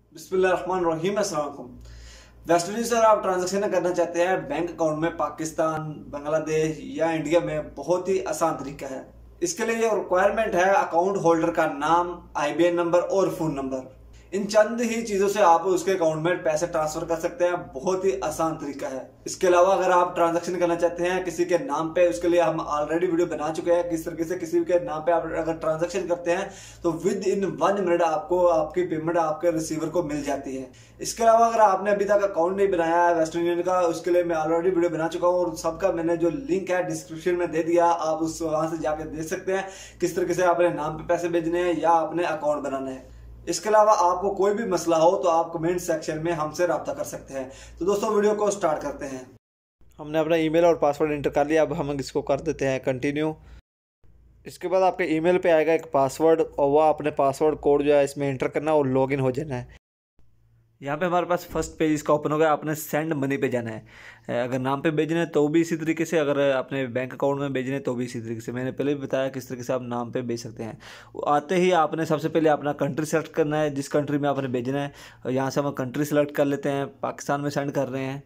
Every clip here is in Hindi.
बिस्मिल्लाहिर्रहमानिर्रहीम। अस्सलाम वालेकुम। वेस्ट इंडीज से आप ट्रांजैक्शन करना चाहते हैं बैंक अकाउंट में पाकिस्तान, बांग्लादेश या इंडिया में, बहुत ही आसान तरीका है। इसके लिए रिक्वायरमेंट है अकाउंट होल्डर का नाम, आईबीएन नंबर और फोन नंबर। इन चंद ही चीजों से आप उसके अकाउंट में पैसे ट्रांसफर कर सकते हैं। बहुत ही आसान तरीका है। इसके अलावा अगर आप ट्रांजैक्शन करना चाहते हैं किसी के नाम पे, उसके लिए हम ऑलरेडी वीडियो बना चुके हैं किस तरीके से किसी के नाम पे आप अगर ट्रांजैक्शन करते हैं तो विद इन 1 मिनट आपको आपकी पेमेंट आपके रिसीवर को मिल जाती है। इसके अलावा अगर आपने अभी तक अकाउंट नहीं बनाया है वेस्ट यूनियन का, उसके लिए मैं ऑलरेडी वीडियो बना चुका हूँ और सबका मैंने जो लिंक है डिस्क्रिप्शन में दे दिया। आप उस वहां से जाकर देख सकते हैं किस तरीके से अपने नाम पे पैसे भेजने हैं या अपने अकाउंट बनाना है। इसके अलावा आपको कोई भी मसला हो तो आप कमेंट सेक्शन में हमसे रब्ता कर सकते हैं। तो दोस्तों वीडियो को स्टार्ट करते हैं। हमने अपना ईमेल और पासवर्ड एंटर कर लिया। अब हम इसको कर देते हैं कंटिन्यू। इसके बाद आपके ईमेल पे आएगा एक पासवर्ड और वह अपने पासवर्ड कोड जो है इसमें एंटर करना और लॉगिन हो जाना है। यहाँ पे हमारे पास फर्स्ट पेज इसका ओपन हो गया। आपने सेंड मनी पे जाना है। अगर नाम पे भेजना है तो भी इसी तरीके से, अगर अपने बैंक अकाउंट में भेजना है तो भी इसी तरीके से। मैंने पहले भी बताया किस तरीके से आप नाम पे भेज सकते हैं। आते ही आपने सबसे पहले अपना कंट्री सेलेक्ट करना है, जिस कंट्री में आपने भेजना है। यहाँ से हम कंट्री सेलेक्ट कर लेते हैं, पाकिस्तान में सेंड कर रहे हैं।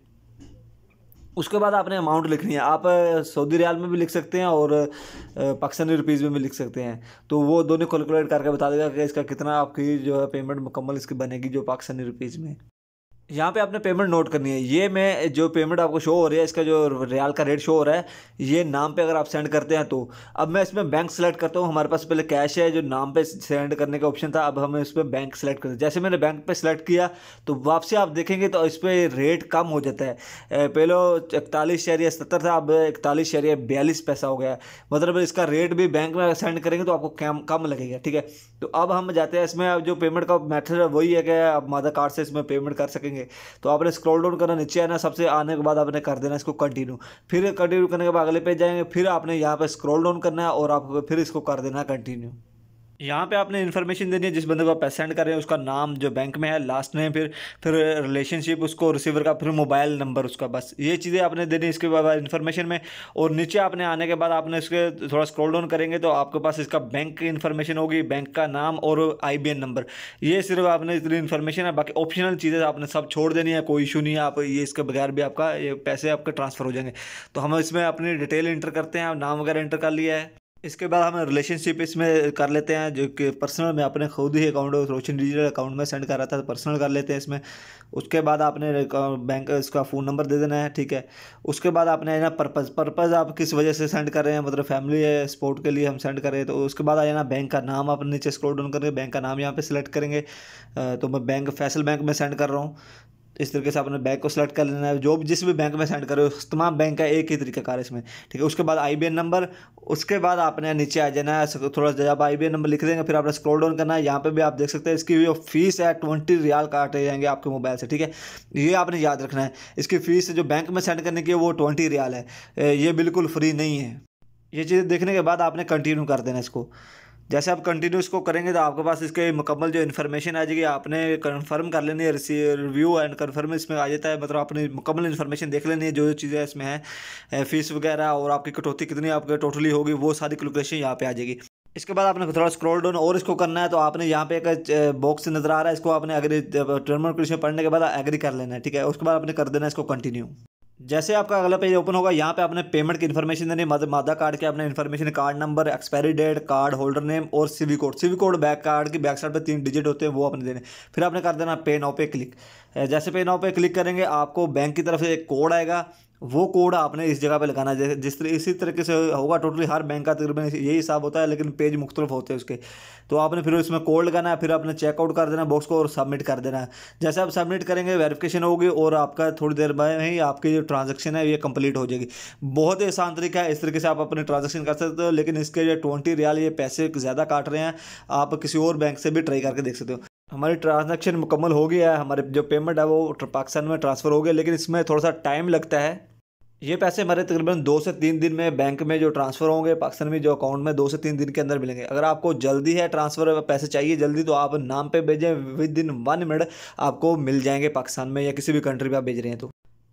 उसके बाद आपने अमाउंट लिखनी है। आप सऊदी रियाल में भी लिख सकते हैं और पाकिस्तानी रुपीज़ में भी लिख सकते हैं। तो वो दोनों कैलकुलेट करके बता देगा कि इसका कितना आपकी जो है पेमेंट मुकम्मल इसकी बनेगी जो पाकिस्तानी रुपीज़ में। यहाँ पे आपने पेमेंट नोट करनी है। ये मैं जो पेमेंट आपको शो हो रही है, इसका जो रियाल का रेट शो हो रहा है, ये नाम पे अगर आप सेंड करते हैं तो। अब मैं इसमें बैंक सेलेक्ट करता हूँ। हमारे पास पहले कैश है, जो नाम पे सेंड करने का ऑप्शन था। अब हमें इसमें बैंक सेलेक्ट करते हैं। जैसे मैंने बैंक पे सेलेक्ट किया तो वापसी आप देखेंगे तो इस पर रेट कम हो जाता है। पहले 41.70 था, अब 41.42 पैसा हो गया। मतलब इसका रेट भी बैंक में सेंड करेंगे तो आपको कम लगेगा। ठीक है, तो अब हम जाते हैं इसमें। अब जो पेमेंट का मेथड है वही है कि आप मदर कार्ड से इसमें पेमेंट कर सकेंगे। तो आपने स्क्रॉल डाउन करना, नीचे आना, सबसे आने के बाद आपने कर देना इसको कंटिन्यू। फिर कंटिन्यू करने के बाद अगले पेज जाएंगे, फिर आपने यहाँ पे स्क्रॉल डाउन करना है और आप फिर इसको कर देना कंटिन्यू। यहाँ पे आपने इन्फॉर्मेशन देनी है जिस बंदे को आप पैसे सेंड कर रहे हैं, उसका नाम जो बैंक में है, लास्ट नेम, फिर रिलेशनशिप उसको रिसीवर का, फिर मोबाइल नंबर उसका। बस ये चीज़ें आपने देनी इसके बाद इन्फॉर्मेशन में। और नीचे आपने आने के बाद आपने इसके थोड़ा स्क्रॉल डाउन करेंगे तो आपके पास इसका बैंक की इन्फॉर्मेशन होगी, बैंक का नाम और आईबीएन नंबर। ये सिर्फ आपने इतनी इन्फॉर्मेशन है, बाकी ऑप्शनल चीज़ें आपने सब छोड़ देनी है, कोई इशू नहीं है। आप ये इसके बगैर भी आपका ये पैसे आपके ट्रांसफ़र हो जाएंगे। तो हम इसमें अपनी डिटेल इंटर करते हैं। नाम वगैरह इंटर कर लिया है। इसके बाद हम रिलेशनशिप इसमें कर लेते हैं, जो कि पर्सनल में अपने खुद ही अकाउंट रोशन डिजिटल अकाउंट में सेंड कर रहा था तो पर्सनल कर लेते हैं इसमें। उसके बाद आपने बैंक इसका फ़ोन नंबर दे देना है। ठीक है, उसके बाद आपने ना पर्पज़ आप किस वजह से सेंड कर रहे हैं, मतलब फैमिली है, स्पोर्ट के लिए हम सेंड कर रहे हैं। तो उसके बाद आया ना बैंक का नाम, आप नीचे स्क्रॉल डाउन करके बैंक का नाम यहाँ पे सिलेक्ट करेंगे। तो मैं बैंक फैसल बैंक में सेंड कर रहा हूँ। इस तरीके से अपने बैंक को सेलेक्ट कर लेना है। जो भी जिस भी बैंक में सेंड करो, तमाम बैंक का एक ही तरीका कार इसमें। ठीक है, उसके बाद आईबीएन नंबर। उसके बाद आपने नीचे आ जाना है, थोड़ा जब आईबीएन नंबर लिख देंगे फिर आपने स्क्रॉल डाउन करना है। यहाँ पे भी आप देख सकते हैं इसकी जो फीस है 20 रियाल काटे जाएंगे आपके मोबाइल से। ठीक है, ये आपने याद रखना है। इसकी फ़ीस जो बैंक में सेंड करने की है वो 20 रियाल है, ये बिल्कुल फ्री नहीं है। ये चीज़ देखने के बाद आपने कंटिन्यू कर देना इसको। जैसे आप कंटिन्यू इसको करेंगे तो आपके पास इसके मुकम्मल जो इन्फॉर्मेशन आ जाएगी। आपने कंफर्म कर लेनी है, रिव्यू एंड कंफर्म इसमें आ जाता है। मतलब आपने मुकम्मल इन्फॉर्मेशन देख लेनी है, जो जो चीज़ें इसमें है, फीस वगैरह और आपकी कटौती कितनी आपके टोटली होगी, वो सारी कैलकुलेशन यहाँ पे आ जाएगी। इसके बाद आपने थोड़ा स्क्रॉल डाउन और इसको करना है। तो आपने यहाँ पे एक बॉक्स नज़र आ रहा है, इसको आपने एग्री, टर्म एंड कंडीशन पढ़ने के बाद एग्री कर लेना है। ठीक है, उसके बाद आपने कर देना है इसको कंटिन्यू। जैसे आपका अगला पेज ओपन होगा, यहाँ पे आपने पेमेंट की इन्फॉर्मेशन देनी है। मादा कार्ड के आपने information, card number, expiry date, card holder name और CV code. CV code back card की बैक साइड पे 3 डिजिट होते हैं, वो आपने देने। फिर आपने कर देना पे नाउ पे क्लिक। जैसे पे नाउ पे क्लिक करेंगे आपको बैंक की तरफ से एक कोड आएगा, वो कोड आपने इस जगह पे लगाना है। इसी तरीके से होगा। टोटली हर बैंक का तकरीबन यही हिसाब होता है, लेकिन पेज मुख्तलिफ होते हैं उसके। तो आपने फिर उसमें कोड लगाना है, फिर आपने चेकआउट कर देना बॉक्स को और सबमिट कर देना है। जैसे आप सबमिट करेंगे वेरिफिकेशन होगी और आपका थोड़ी देर बाद ही आपकी जो ट्रांजेक्शन है ये कंप्लीट हो जाएगी। बहुत ही आसान तरीका है, इस तरीके से आप अपने ट्रांजेक्शन कर सकते हो। लेकिन इसके जो 20 रियाल ये पैसे ज़्यादा काट रहे हैं, आप किसी और बैंक से भी ट्राई करके देख सकते हो। हमारी ट्रांजैक्शन मुकम्मल हो गया है, हमारे जो पेमेंट है वो पाकिस्तान में ट्रांसफ़र हो गया, लेकिन इसमें थोड़ा सा टाइम लगता है। ये पैसे हमारे तकरीबन 2 से 3 दिन में बैंक में जो ट्रांसफ़र होंगे पाकिस्तान में जो अकाउंट में 2 से 3 दिन के अंदर मिलेंगे। अगर आपको जल्दी है ट्रांसफ़र, पैसे चाहिए जल्दी, तो आप नाम पे भेजें, विद इन 1 मिनट आपको मिल जाएंगे पाकिस्तान में या किसी भी कंट्री में आप भेज रहे हैं तो।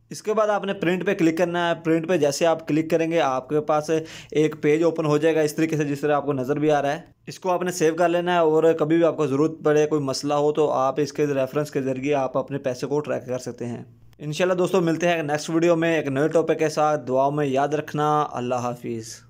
इसके बाद आपने प्रिंट पे क्लिक करना है। प्रिंट पे जैसे आप क्लिक करेंगे आपके पास एक पेज ओपन हो जाएगा इस तरीके से, जिस तरह आपको नज़र भी आ रहा है। इसको आपने सेव कर लेना है और कभी भी आपको ज़रूरत पड़े, कोई मसला हो, तो आप इसके रेफरेंस के ज़रिए आप अपने पैसे को ट्रैक कर सकते हैं। इंशाल्लाह दोस्तों मिलते हैं नेक्स्ट वीडियो में एक नए टॉपिक के साथ। दुआओं में याद रखना। अल्लाह हाफिज़।